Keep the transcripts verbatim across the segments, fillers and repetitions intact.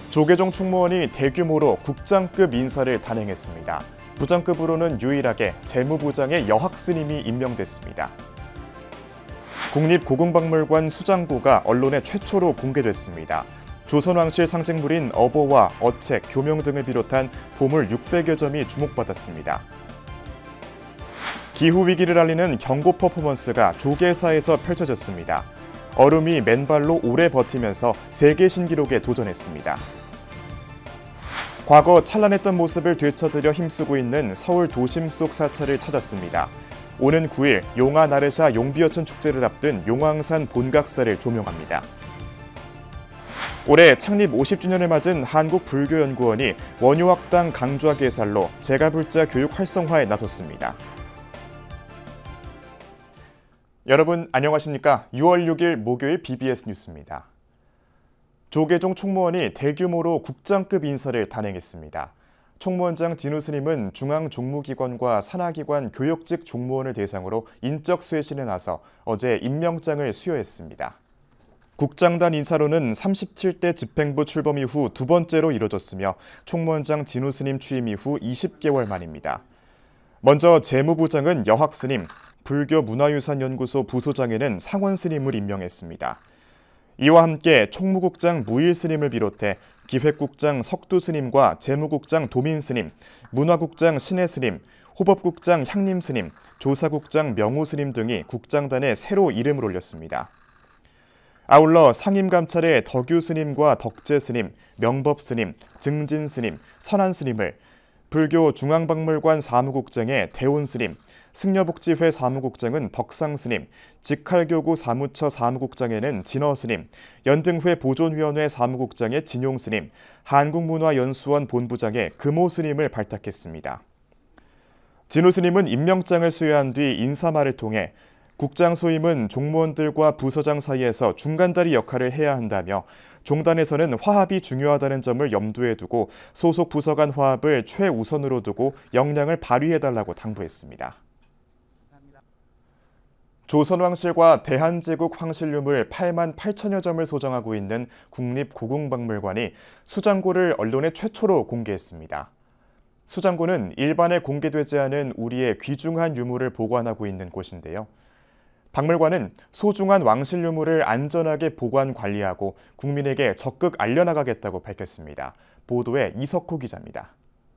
조계종 충무원이 대규모로 국장급 인사를 단행했습니다. 부장급으로는 유일하게 재무부장의 여학스님이 임명됐습니다. 국립고궁박물관 수장고가 언론에 최초로 공개됐습니다. 조선왕실 상징물인 어보와 어책, 교명 등을 비롯한 보물 육백여 점이 주목받았습니다. 기후위기를 알리는 경고 퍼포먼스가 조계사에서 펼쳐졌습니다. 얼음이 맨발로 오래 버티면서 세계 신기록에 도전했습니다. 과거 찬란했던 모습을 되찾으려 힘쓰고 있는 서울 도심 속 사찰을 찾았습니다. 오는 구 일 용화 나르샤 용비어천 축제를 앞둔 용왕산 본각사를 조명합니다. 올해 창립 오십 주년을 맞은 한국불교연구원이 원효학당 강좌 개설로 제가불자 교육 활성화에 나섰습니다. 여러분 안녕하십니까? 유월 육일 목요일 비비에스 뉴스입니다. 조계종 충무원이 대규모로 국장급 인사를 단행했습니다. 총무원장 진우 스님은 중앙종무기관과 산하기관 교역직 종무원을 대상으로 인적 쇄신에 나서 어제 임명장을 수여했습니다. 국장단 인사로는 삼십칠 대 집행부 출범 이후 두 번째로 이뤄졌으며 총무원장 진우 스님 취임 이후 이십 개월 만입니다. 먼저 재무부장은 여학스님, 불교문화유산연구소 부소장에는 상원스님을 임명했습니다. 이와 함께 총무국장 무일스님을 비롯해 기획국장 석두스님과 재무국장 도민스님, 문화국장 신혜스님, 호법국장 향림스님, 조사국장 명호스님 등이 국장단에 새로 이름을 올렸습니다. 아울러 상임감찰에 덕유스님과 덕재스님, 명법스님, 증진스님, 선한스님을, 불교 중앙박물관 사무국장에 대온스님, 승려복지회 사무국장은 덕상스님, 직할교구 사무처 사무국장에는 진어스님, 연등회 보존위원회 사무국장에 진용스님, 한국문화연수원 본부장에 금호스님을 발탁했습니다. 진우스님은 임명장을 수여한 뒤 인사말을 통해 국장 소임은 종무원들과 부서장 사이에서 중간다리 역할을 해야 한다며 종단에서는 화합이 중요하다는 점을 염두에 두고 소속 부서 간 화합을 최우선으로 두고 역량을 발휘해달라고 당부했습니다. 조선왕실과 대한제국 황실유물 팔만 팔천여 점을 소장하고 있는 국립고궁박물관이 수장고를 언론에 최초로 공개했습니다. 수장고는 일반에 공개되지 않은 우리의 귀중한 유물을 보관하고 있는 곳인데요. 박물관은 소중한 왕실 유물을 안전하게 보관 관리하고 국민에게 적극 알려나가겠다고 밝혔습니다. 보도에 이석호 기자입니다.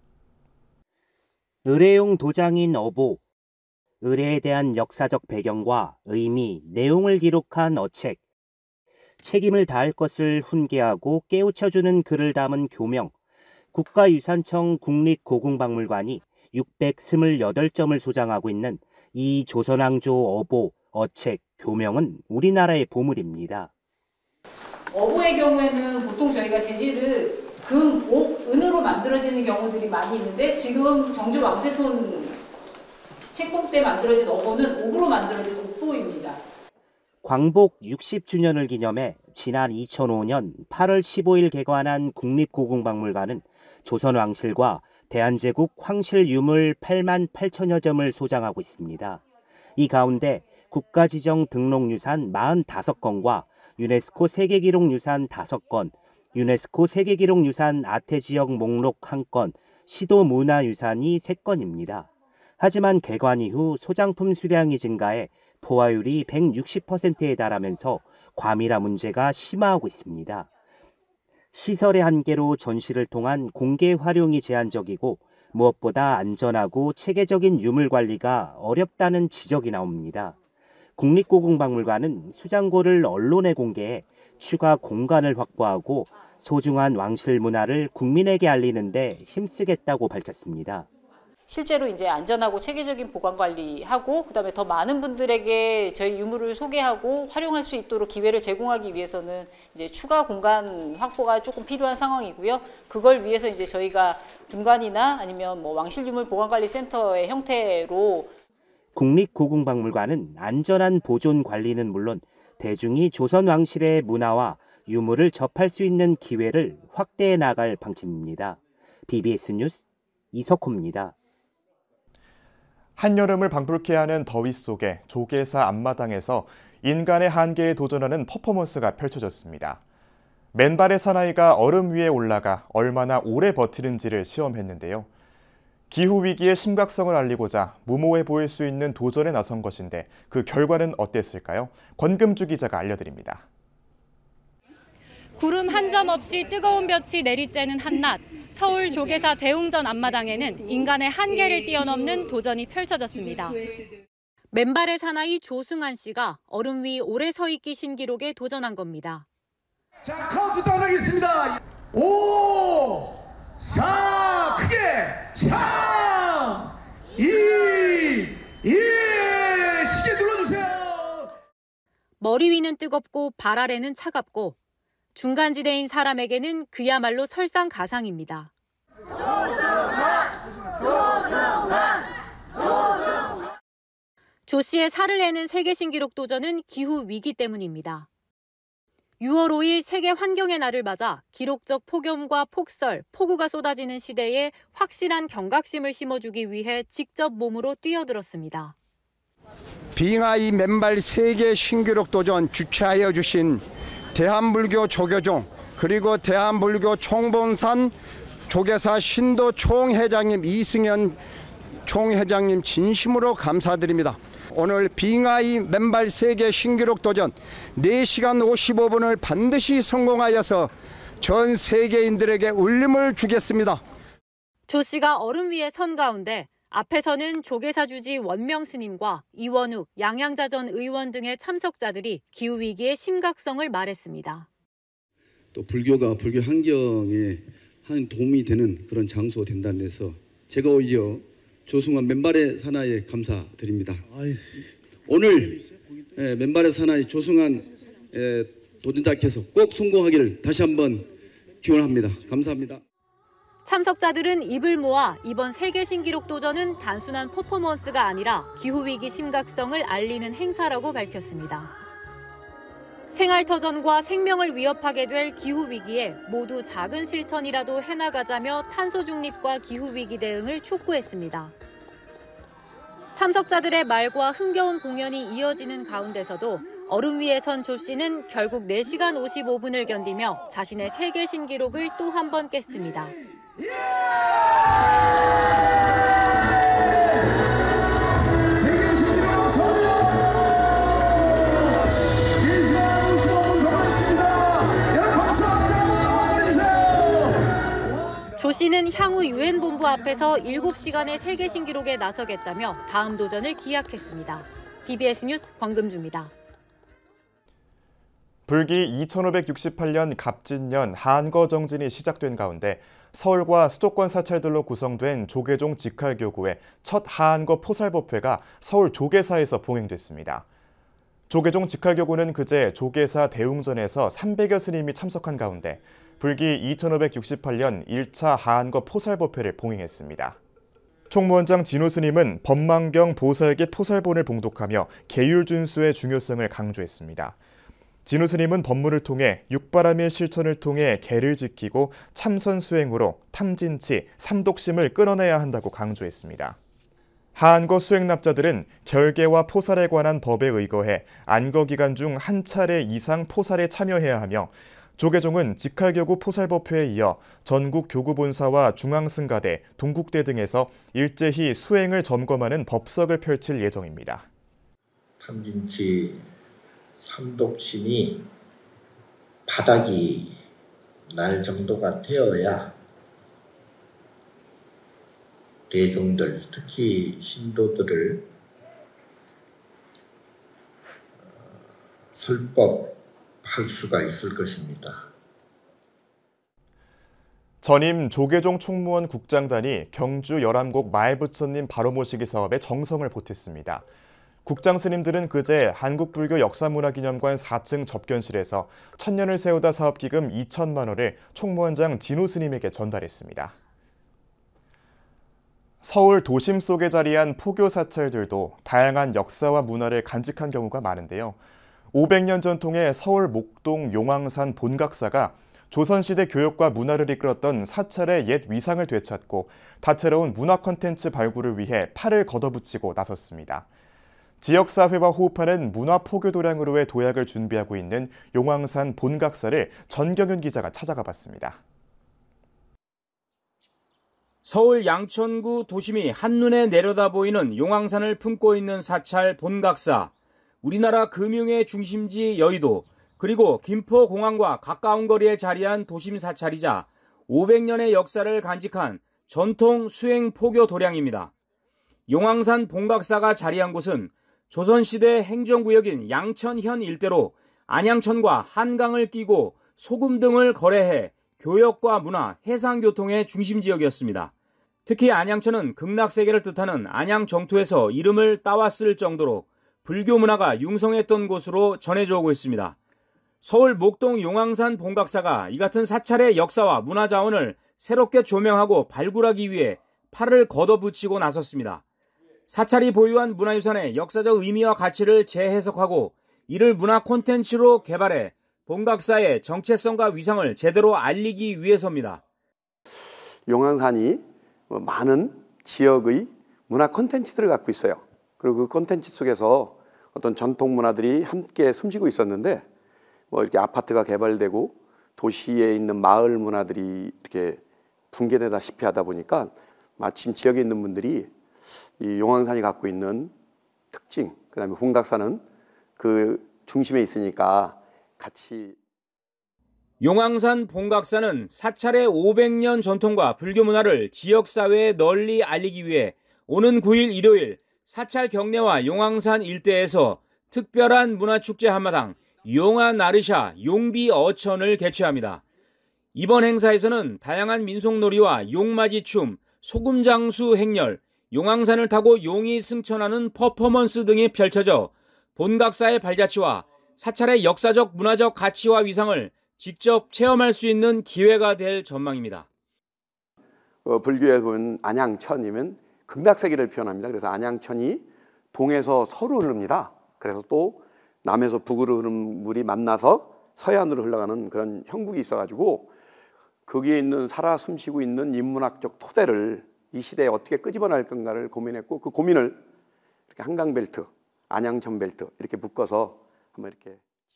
의뢰용 도장인 어보, 의뢰에 대한 역사적 배경과 의미, 내용을 기록한 어책, 책임을 다할 것을 훈계하고 깨우쳐주는 글을 담은 교명, 국가유산청 국립고궁박물관이 육백이십팔 점을 소장하고 있는 이 조선왕조 어보, 어책, 교명은 우리나라의 보물입니다. 어보의 경우에는 보통 저희가 재질을 금, 옥, 은으로 만들어지는 경우들이 많이 있는데 지금 정조 왕세손 책봉 때 만들어진 어보는 옥으로 만들어진 옥보입니다. 광복 육십 주년을 기념해 지난 이천오 년 팔월 십오일 개관한 국립고궁박물관은 조선왕실과 대한제국 황실유물 팔만 팔천여 점을 소장하고 있습니다. 이 가운데 국가지정 등록유산 사십오 건과 유네스코 세계기록유산 다섯 건, 유네스코 세계기록유산 아태지역 목록 한 건, 시도문화유산이 세 건입니다. 하지만 개관 이후 소장품 수량이 증가해 포화율이 백육십 퍼센트에 달하면서 과밀화 문제가 심화하고 있습니다. 시설의 한계로 전시를 통한 공개 활용이 제한적이고 무엇보다 안전하고 체계적인 유물 관리가 어렵다는 지적이 나옵니다. 국립고궁박물관은 수장고를 언론에 공개해 추가 공간을 확보하고 소중한 왕실 문화를 국민에게 알리는 데 힘쓰겠다고 밝혔습니다. 실제로 이제 안전하고 체계적인 보관 관리하고 그다음에 더 많은 분들에게 저희 유물을 소개하고 활용할 수 있도록 기회를 제공하기 위해서는 이제 추가 공간 확보가 조금 필요한 상황이고요. 그걸 위해서 이제 저희가 분관이나 아니면 뭐 왕실유물보관관리센터의 형태로 국립고궁박물관은 안전한 보존 관리는 물론 대중이 조선 왕실의 문화와 유물을 접할 수 있는 기회를 확대해 나갈 방침입니다. 비비에스 뉴스 이석호입니다. 한여름을 방불케 하는 더위 속에 조계사 앞마당에서 인간의 한계에 도전하는 퍼포먼스가 펼쳐졌습니다. 맨발의 사나이가 얼음 위에 올라가 얼마나 오래 버티는지를 시험했는데요. 기후위기의 심각성을 알리고자 무모해 보일 수 있는 도전에 나선 것인데 그 결과는 어땠을까요? 권금주 기자가 알려드립니다. 구름 한 점 없이 뜨거운 볕이 내리쬐는 한낮, 서울 조계사 대웅전 앞마당에는 인간의 한계를 뛰어넘는 도전이 펼쳐졌습니다. 맨발의 사나이 조승환 씨가 얼음 위 오래 서 있기 신기록에 도전한 겁니다. 자, 카운트 다운 하겠습니다. 오, 사, 크게, 삼, 이, 일, 시계 눌러주세요. 머리 위는 뜨겁고 발 아래는 차갑고 중간지대인 사람에게는 그야말로 설상가상입니다. 조승환! 조승환! 조승환! 조 씨의 살을 내는 세계 신기록 도전은 기후 위기 때문입니다. 유월 오일 세계 환경의 날을 맞아 기록적 폭염과 폭설, 폭우가 쏟아지는 시대에 확실한 경각심을 심어주기 위해 직접 몸으로 뛰어들었습니다. 빙하이 맨발 세계 신기록 도전 주최하여 주신 대한불교 조교종 그리고 대한불교 총본산 조계사 신도 총회장님 이승현 총회장님 진심으로 감사드립니다. 오늘 빙하이 맨발 세계 신기록 도전 네 시간 오십오 분을 반드시 성공하여서 전 세계인들에게 울림을 주겠습니다. 조 씨가 얼음 위에 선 가운데 앞에서는 조계사 주지 원명 스님과 이원욱, 양양자 전 의원 등의 참석자들이 기후위기의 심각성을 말했습니다. 또 불교가 불교 환경에 한 도움이 되는 그런 장소 된다는 데서 제가 오히려 조승환 맨발의 사나이에 감사드립니다. 오늘 맨발의 사나이 조승환 도전자께서 꼭 성공하기를 다시 한번 기원합니다. 감사합니다. 참석자들은 입을 모아 이번 세계 신기록 도전은 단순한 퍼포먼스가 아니라 기후위기 심각성을 알리는 행사라고 밝혔습니다. 생활터전과 생명을 위협하게 될 기후위기에 모두 작은 실천이라도 해나가자며 탄소 중립과 기후위기 대응을 촉구했습니다. 참석자들의 말과 흥겨운 공연이 이어지는 가운데서도 얼음 위에 선 조 씨는 결국 네 시간 오십오 분을 견디며 자신의 세계 신기록을 또 한 번 깼습니다. 세계 신기록 성공! 네 시간 오십오 분 성공했습니다. 여러분 박수 한번 보내주세요. 조 씨는 향후 유엔 본부 앞에서 일곱 시간의 세계 신기록에 나서겠다며 다음 도전을 기약했습니다. 비비에스 뉴스 권금주입니다. 불기 이천오백육십팔 년 갑진년 한거 정진이 시작된 가운데 서울과 수도권 사찰들로 구성된 조계종 직할교구의 첫 하한거 포살법회가 서울 조계사에서 봉행됐습니다. 조계종 직할교구는 그제 조계사 대웅전에서 삼백여 스님이 참석한 가운데 불기 이천오백육십팔 년 일 차 하한거 포살법회를 봉행했습니다. 총무원장 진호 스님은 법망경 보살계 포살본을 봉독하며 계율 준수의 중요성을 강조했습니다. 진호 스님은 법문을 통해 육바라밀 실천을 통해 계를 지키고 참선 수행으로 탐진치, 삼독심을 끊어내야 한다고 강조했습니다. 하한거 수행납자들은 결계와 포살에 관한 법에 의거해 안거 기간 중 한 차례 이상 포살에 참여해야 하며 조계종은 직할교구 포살법회에 이어 전국 교구본사와 중앙승가대, 동국대 등에서 일제히 수행을 점검하는 법석을 펼칠 예정입니다. 탐진치, 삼독심이 바닥이 날 정도가 되어야 대중들, 특히 신도들을 설법할 수가 있을 것입니다. 전임 조계종 총무원 국장단이 경주 열암곡 마애부처님 바로 모시기 사업에 정성을 보탰습니다. 국장 스님들은 그제 한국불교 역사문화기념관 사 층 접견실에서 천년을 세우다 사업기금 이천만 원을 총무원장 진호 스님에게 전달했습니다. 서울 도심 속에 자리한 포교 사찰들도 다양한 역사와 문화를 간직한 경우가 많은데요. 오백 년 전통의 서울 목동 용왕산 본각사가 조선시대 교육과 문화를 이끌었던 사찰의 옛 위상을 되찾고 다채로운 문화 콘텐츠 발굴을 위해 팔을 걷어붙이고 나섰습니다. 지역사회와 호흡하는 문화 포교 도량으로의 도약을 준비하고 있는 용왕산 본각사를 전경윤 기자가 찾아가 봤습니다. 서울 양천구 도심이 한눈에 내려다보이는 용왕산을 품고 있는 사찰 본각사. 우리나라 금융의 중심지 여의도, 그리고 김포공항과 가까운 거리에 자리한 도심 사찰이자 오백 년의 역사를 간직한 전통 수행 포교 도량입니다. 용왕산 본각사가 자리한 곳은 조선시대 행정구역인 양천현 일대로 안양천과 한강을 끼고 소금 등을 거래해 교역과 문화, 해상교통의 중심지역이었습니다. 특히 안양천은 극락세계를 뜻하는 안양 정토에서 이름을 따왔을 정도로 불교 문화가 융성했던 곳으로 전해져 오고 있습니다. 서울 목동 용왕산 본각사가 이 같은 사찰의 역사와 문화자원을 새롭게 조명하고 발굴하기 위해 팔을 걷어붙이고 나섰습니다. 사찰이 보유한 문화유산의 역사적 의미와 가치를 재해석하고 이를 문화 콘텐츠로 개발해 본각사의 정체성과 위상을 제대로 알리기 위해서입니다. 용왕산이 많은 지역의 문화 콘텐츠들을 갖고 있어요. 그리고 그 콘텐츠 속에서 어떤 전통 문화들이 함께 숨지고 있었는데 뭐 이렇게 아파트가 개발되고 도시에 있는 마을 문화들이 이렇게 붕괴되다시피 하다 보니까 마침 지역에 있는 분들이 이 용왕산이 갖고 있는 특징, 그다음에 본각사는 그 중심에 있으니까 같이. 용왕산 본각사는 사찰의 오백 년 전통과 불교 문화를 지역사회에 널리 알리기 위해 오는 구 일 일요일 사찰 경내와 용왕산 일대에서 특별한 문화축제 한마당 용화나르샤 용비어천을 개최합니다. 이번 행사에서는 다양한 민속놀이와 용맞이춤, 소금장수 행렬, 용왕산을 타고 용이 승천하는 퍼포먼스 등이 펼쳐져 본각사의 발자취와 사찰의 역사적 문화적 가치와 위상을 직접 체험할 수 있는 기회가 될 전망입니다. 어, 불교에 보면 안양천이면 극락세계를 표현합니다. 그래서 안양천이 동에서 서로 흐릅니다. 그래서 또 남에서 북으로 흐르는 물이 만나서 서해안으로 흘러가는 그런 형국이 있어가지고 거기에 있는 살아 숨쉬고 있는 인문학적 토대를 이 시대에 어떻게 끄집어낼 건가를 고민했고 그 고민을 이렇게 한강벨트, 안양천벨트 이렇게 묶어서 한번 이렇게.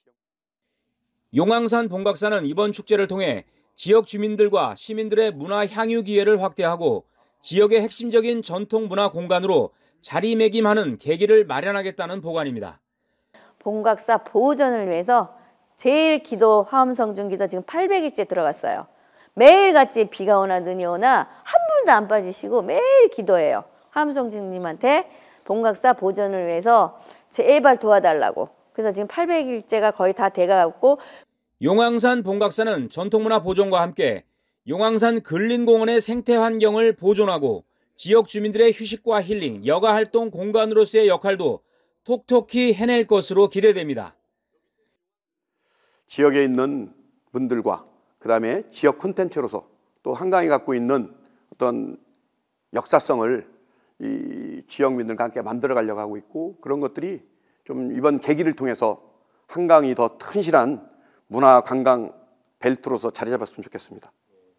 용왕산 본각사는 이번 축제를 통해 지역 주민들과 시민들의 문화 향유 기회를 확대하고 지역의 핵심적인 전통 문화 공간으로 자리매김하는 계기를 마련하겠다는 보관입니다. 본각사 보존을 위해서 제일 기도 화엄성중 기도 지금 팔백 일째 들어갔어요. 매일같이 비가 오나 눈이 오나 한 분도 안 빠지시고 매일 기도해요. 화엄성중님한테 본각사 보존을 위해서 제발 도와달라고. 그래서 지금 팔백 일째가 거의 다 돼가고. 용왕산 본각사는 전통문화 보존과 함께 용왕산 근린공원의 생태 환경을 보존하고 지역 주민들의 휴식과 힐링, 여가활동 공간으로서의 역할도 톡톡히 해낼 것으로 기대됩니다. 지역에 있는 분들과 그 다음에 지역 콘텐츠로서 또 한강이 갖고 있는 어떤 역사성을 이 지역민들과 함께 만들어 가려고 하고 있고 그런 것들이 좀 이번 계기를 통해서 한강이 더 튼실한 문화 관광 벨트로서 자리 잡았으면 좋겠습니다.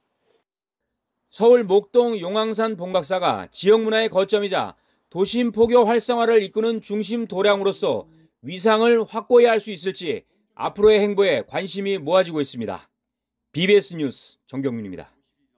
서울 목동 용왕산 본각사가 지역 문화의 거점이자 도심 포교 활성화를 이끄는 중심 도량으로서 위상을 확고히 할 수 있을지 앞으로의 행보에 관심이 모아지고 있습니다. 비비에스 뉴스 정경민입니다.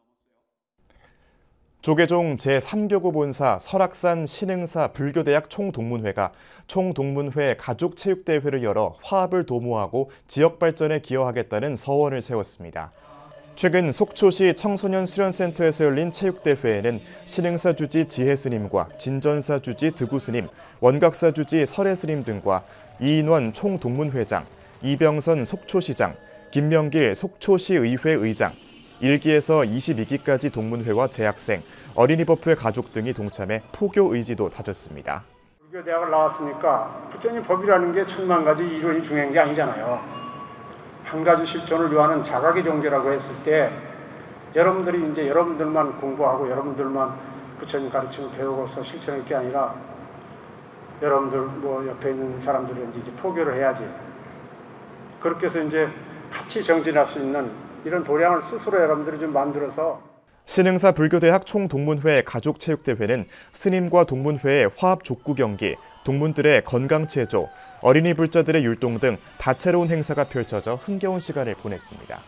조계종 제삼 교구 본사 설악산 신흥사 불교대학 총동문회가 총동문회 가족체육대회를 열어 화합을 도모하고 지역 발전에 기여하겠다는 서원을 세웠습니다. 최근 속초시 청소년 수련센터에서 열린 체육대회에는 신흥사 주지 지혜스님과 진전사 주지 득우스님, 원각사 주지 설혜스님 등과 이인원 총동문회장, 이병선 속초시장, 김명길 속초시의회 의장, 일 기에서 이십이 기까지 동문회와 재학생, 어린이법회 가족 등이 동참해 포교 의지도 다졌습니다. 불교대학을 나왔으니까 부처님 법이라는 게 천만 가지 이론이 중요한 게 아니잖아요. 한 가지 실존을 요하는 자각의 종교라고 했을 때 여러분들이 이제 여러분들만 공부하고 여러분들만 부처님 가르침을 배우고서 실천할 게 아니라 여러분들 뭐 옆에 있는 사람들은 이제 포교를 해야지. 그렇게 해서 이제 같이 정진할 수 있는 이런 도량을 스스로 여러분들이 좀 만들어서. 신흥사 불교대학 총동문회 가족체육대회는 스님과 동문회의 화합 족구 경기, 동문들의 건강체조, 어린이 불자들의 율동 등 다채로운 행사가 펼쳐져 흥겨운 시간을 보냈습니다.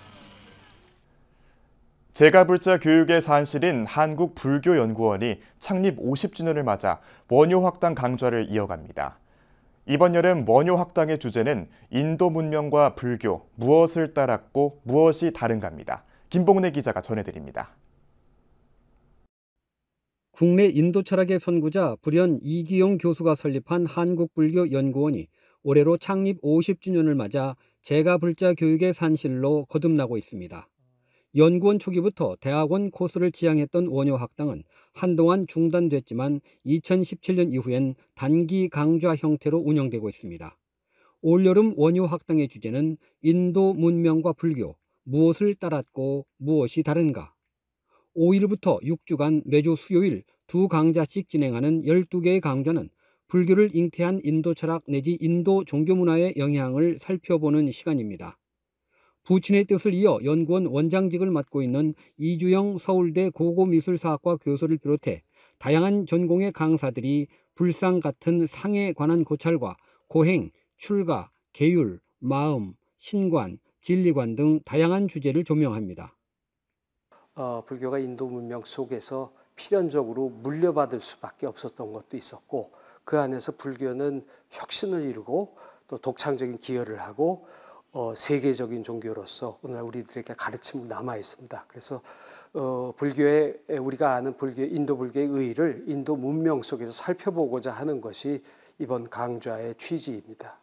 제가불자 교육의 산실인 한국불교연구원이 창립 오십 주년을 맞아 원효학당 강좌를 이어갑니다. 이번 여름 원효학당의 주제는 인도 문명과 불교, 무엇을 따랐고 무엇이 다른가입니다. 김봉래 기자가 전해드립니다. 국내 인도 철학의 선구자 불현 이기용 교수가 설립한 한국불교연구원이 올해로 창립 오십 주년을 맞아 제가불자 교육의 산실로 거듭나고 있습니다. 연구원 초기부터 대학원 코스를 지향했던 원효학당은 한동안 중단됐지만 이천십칠 년 이후엔 단기 강좌 형태로 운영되고 있습니다. 올여름 원효학당의 주제는 인도 문명과 불교, 무엇을 따랐고 무엇이 다른가. 오 일부터 육 주간 매주 수요일 두 강좌씩 진행하는 열두 개의 강좌는 불교를 잉태한 인도 철학 내지 인도 종교 문화의 영향을 살펴보는 시간입니다. 부친의 뜻을 이어 연구원 원장직을 맡고 있는 이주영 서울대 고고미술사학과 교수를 비롯해 다양한 전공의 강사들이 불상 같은 상에 관한 고찰과 고행, 출가, 계율, 마음, 신관, 진리관 등 다양한 주제를 조명합니다. 어, 불교가 인도 문명 속에서 필연적으로 물려받을 수밖에 없었던 것도 있었고 그 안에서 불교는 혁신을 이루고 또 독창적인 기여를 하고 어, 세계적인 종교로서 오늘날 우리들에게 가르침으로 남아 있습니다. 그래서 어, 불교의 우리가 아는 불교 인도 불교의 의의를 인도 문명 속에서 살펴보고자 하는 것이 이번 강좌의 취지입니다.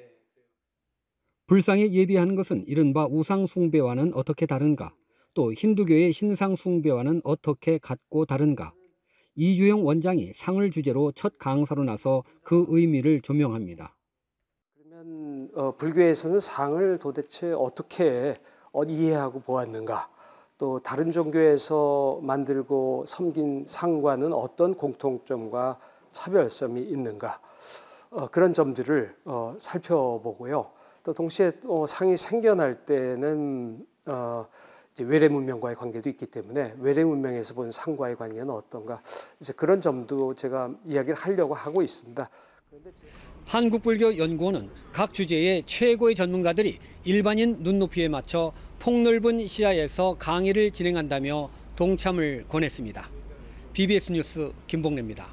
불상에 예비하는 것은 이른바 우상 숭배와는 어떻게 다른가? 또 힌두교의 신상 숭배와는 어떻게 같고 다른가? 이주영 원장이 상을 주제로 첫 강사로 나서 그 의미를 조명합니다. 그러면 어, 불교에서는 상을 도대체 어떻게 어, 이해하고 보았는가? 또 다른 종교에서 만들고 섬긴 상과는 어떤 공통점과 차별점이 있는가? 어, 그런 점들을 어, 살펴보고요. 또 동시에 어, 상이 생겨날 때는 어, 이제 외래 문명과의 관계도 있기 때문에 외래 문명에서 본 상과의 관계는 어떤가? 이제 그런 점도 제가 이야기를 하려고 하고 있습니다. 한국불교연구원은 각 주제의 최고의 전문가들이 일반인 눈높이에 맞춰 폭넓은 시야에서 강의를 진행한다며 동참을 권했습니다. 비비에스 뉴스 김봉래입니다.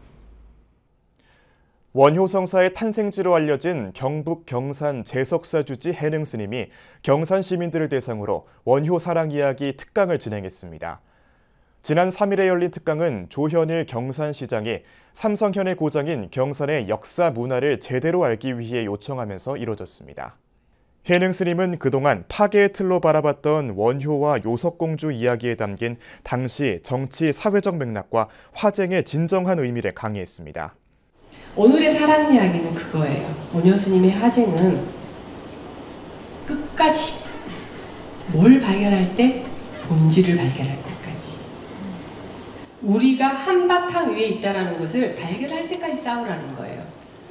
원효성사의 탄생지로 알려진 경북 경산 제석사주지 해능 스님이 경산 시민들을 대상으로 원효 사랑 이야기 특강을 진행했습니다. 지난 삼 일에 열린 특강은 조현일 경산시장이 삼성현의 고장인 경산의 역사 문화를 제대로 알기 위해 요청하면서 이뤄졌습니다. 해능 스님은 그동안 파괴의 틀로 바라봤던 원효와 요석공주 이야기에 담긴 당시 정치 사회적 맥락과 화쟁의 진정한 의미를 강의했습니다. 오늘의 사랑 이야기는 그거예요. 원효 스님의 화제는 끝까지 뭘 발견할 때 본질을 발견할 때까지 우리가 한바탕 위에 있다는 것을 발견할 때까지 싸우라는 거예요.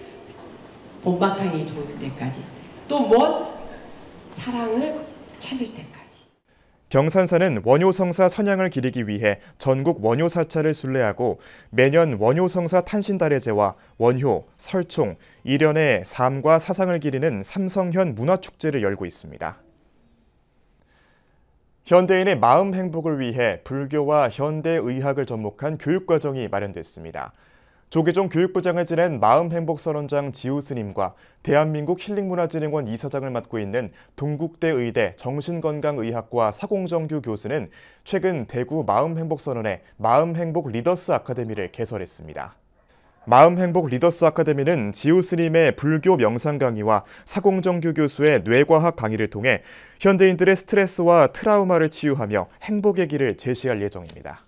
본바탕이 좋을 때까지 또 뭐 사랑을 찾을 때까지. 경산사는 원효성사 선양을 기리기 위해 전국 원효사찰을 순례하고 매년 원효성사 탄신달해제와 원효, 설총, 일련의 삶과 사상을 기리는 삼성현 문화축제를 열고 있습니다. 현대인의 마음 행복을 위해 불교와 현대의학을 접목한 교육과정이 마련됐습니다. 조계종 교육부장을 지낸 마음행복선언장 지우스님과 대한민국 힐링문화진흥원 이사장을 맡고 있는 동국대 의대 정신건강의학과 사공정규 교수는 최근 대구 마음행복선언의 마음행복 리더스 아카데미를 개설했습니다. 마음행복 리더스 아카데미는 지우스님의 불교 명상 강의와 사공정규 교수의 뇌과학 강의를 통해 현대인들의 스트레스와 트라우마를 치유하며 행복의 길을 제시할 예정입니다.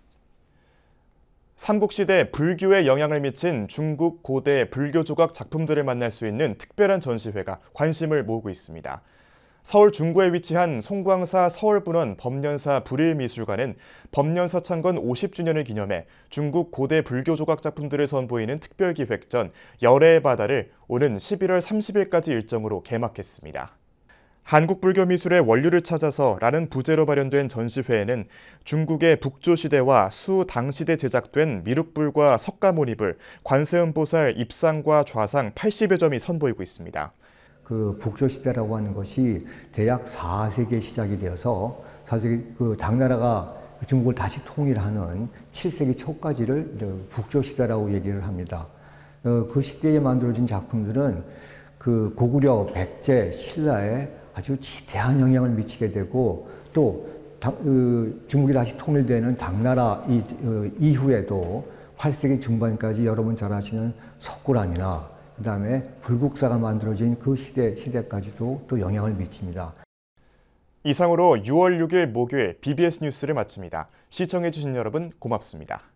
삼국시대 불교에 영향을 미친 중국 고대 불교 조각 작품들을 만날 수 있는 특별한 전시회가 관심을 모으고 있습니다. 서울 중구에 위치한 송광사 서울분원 법년사 불일미술관은 법년사 창건 오십 주년을 기념해 중국 고대 불교 조각 작품들을 선보이는 특별기획전 열애의 바다를 오는 십일월 삼십일까지 일정으로 개막했습니다. 한국 불교 미술의 원류를 찾아서 라는 부제로 발현된 전시회에는 중국의 북조시대와 수당시대 제작된 미륵불과 석가모니불, 관세음보살 입상과 좌상 팔십여 점이 선보이고 있습니다. 그 북조시대라고 하는 것이 대략 사 세기에 시작이 되어서 사실 그 당나라가 중국을 다시 통일하는 칠 세기 초까지를 북조시대라고 얘기를 합니다. 그 시대에 만들어진 작품들은 그 고구려, 백제, 신라에 아주 지대한 영향을 미치게 되고 또 당, 그 중국이 다시 통일되는 당나라 이, 어, 이후에도 팔 세기 중반까지 여러분 잘 아시는 석굴암이나 그 다음에 불국사가 만들어진 그 시대, 시대까지도 또 영향을 미칩니다. 이상으로 유월 육일 목요일 비비에스 뉴스를 마칩니다. 시청해주신 여러분 고맙습니다.